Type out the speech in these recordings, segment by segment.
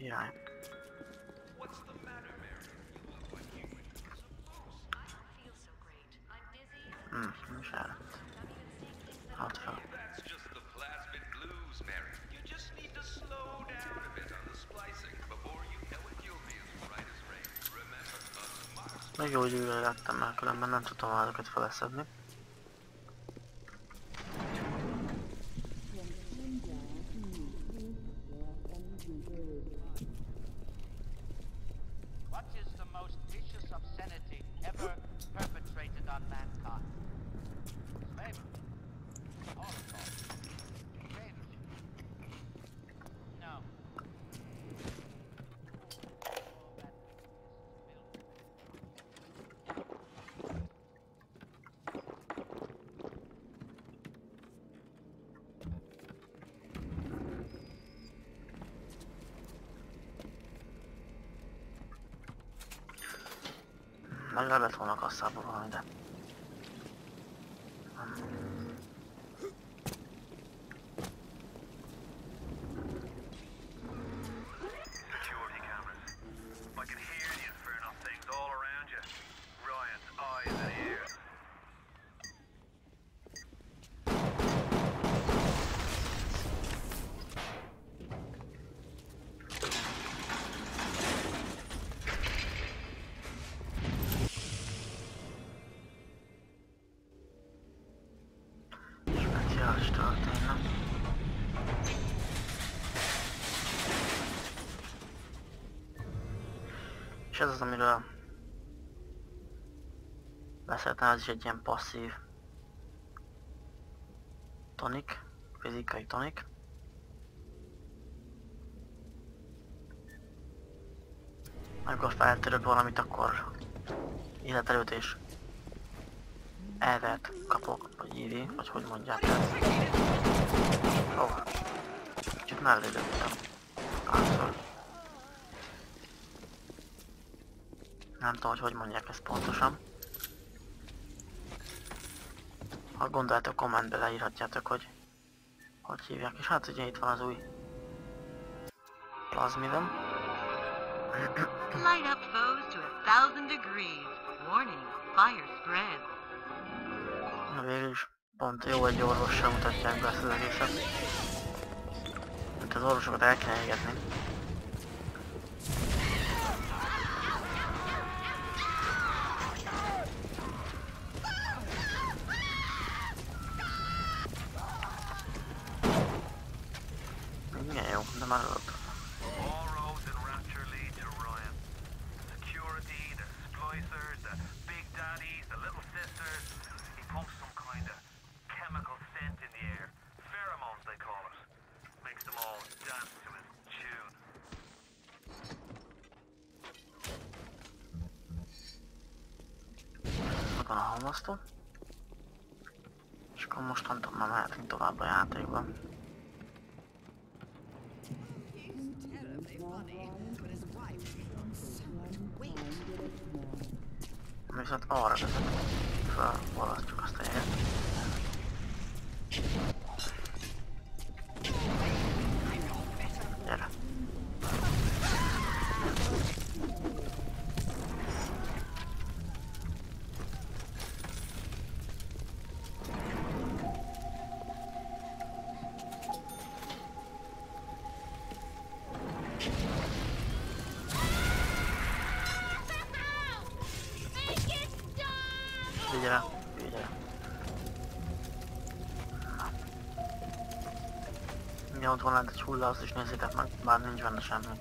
Király. Nem is elrett. Hát fel. Még jó, hogy újra lettem, mert különben nem tudtam azokat feleszedni. What is the most vicious obscenity ever perpetrated on mankind? Slavery. Holocaust. Dictatorship. No. Meg le lett volna kasszába valami, de... Speciális történet. És ez az, amiről beszéltem, ez is egy ilyen passzív tonik, fizikai tonik. Amikor feltöröd valamit, akkor életerőt elvert kapok, vagy íri, vagy hogy mondják ezt. Ó, kicsit mellé lőttem. Párszor. Nem tudom, hogy mondják ezt pontosan. Ha gondoljátok, kommentbe leírhatjátok, hogy hívják. És hát ugye itt van az új plazmidom. Light up foes to 1,000 degrees. Warning, fire spreads. Na végül is pont jó, egy orvossal mutatják be ezt az egészet. Mint az orvosokat el kéne égetni. Igen jó, de már adott. Van a halmaztó. És akkor mostantól már mehetünk tovább a játékban. Viszont arra vezet, felvalasztjuk azt a jeget. Gyere! Figyelj, figyelj. Ja, ott van lent egy hulla, azt is nézzétek meg, bár nincs benne semmi.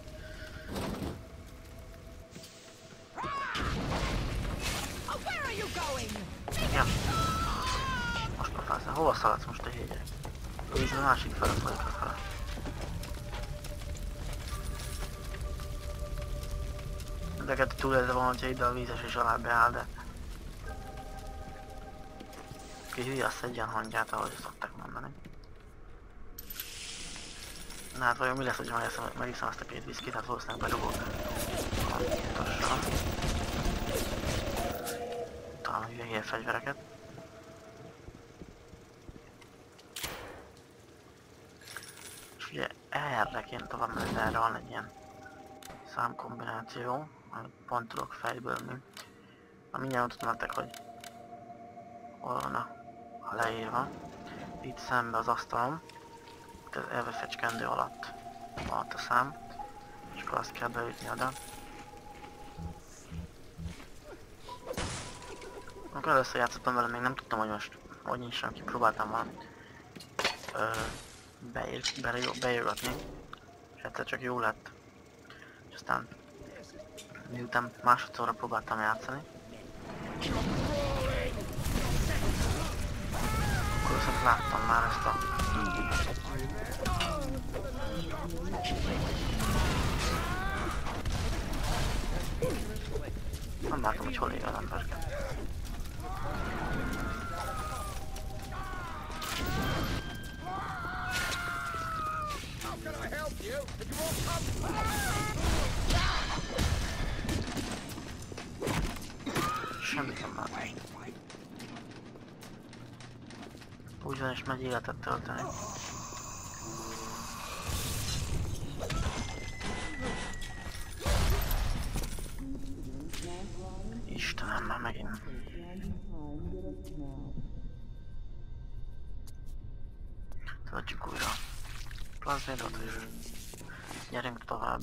Ja. Most pofázol, hova szaladsz most a hígyek? Így a másik fele folyik a fele. Ezeket túlélve van, hogyha ide a vízes és alá beáll, de... Ki hülye, azt szedjen hangját, ahogy szokták mondani. Na hát vajon mi lesz, hogy megiszem azt a két viszkit, hát valószínűleg berugok. Pontosan. Talán a hülye fegyvereket. És ugye erre kéne tovább menni, de erre van egy ilyen számkombináció, amit pont tudok fejből mi. Na mindjárt tudnátok, hogy hol van a leírva. Itt szembe az asztalom, itt az elvefecskendő alatt van a szám, és akkor azt kell beütni oda. Amikor először játszottam vele, még nem tudtam, hogy most hogy nyissam ki, próbáltam valamit beírgatni, és egyszer csak jó lett. És aztán miután másodszorra próbáltam játszani, akkor viszont láttam már ezt a... Nem látom, hogy hol él az emberke. Semmit nem látom. Úgy van, és megy életet tölteni. Istenem, már megint. Töltjük újra. Plazmédot is. Gyerünk tovább.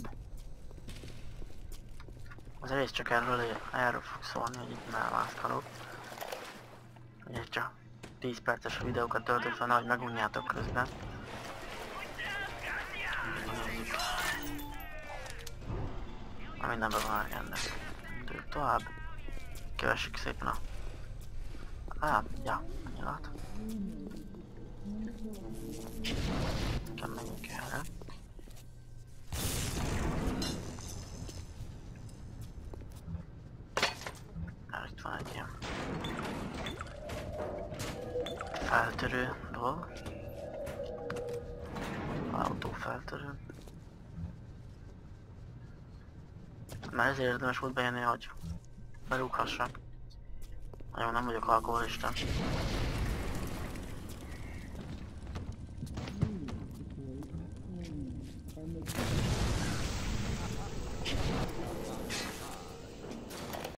Az egész csak erről fog szólni, hogy itt elmászkalok. Ugye csak 10 perces videókat töltök fel, hogy megunjátok közben. Na mindenben van agenda. Tőlük tovább. Kövessük szépen a... ja, nyilat. Nekem menjünk erre. Itt van egy ilyen feltörő dolog. Autófeltörő. Mert ezért érdemes volt bejönni, hogy berúghassak. Nagyon nem vagyok alkoholista.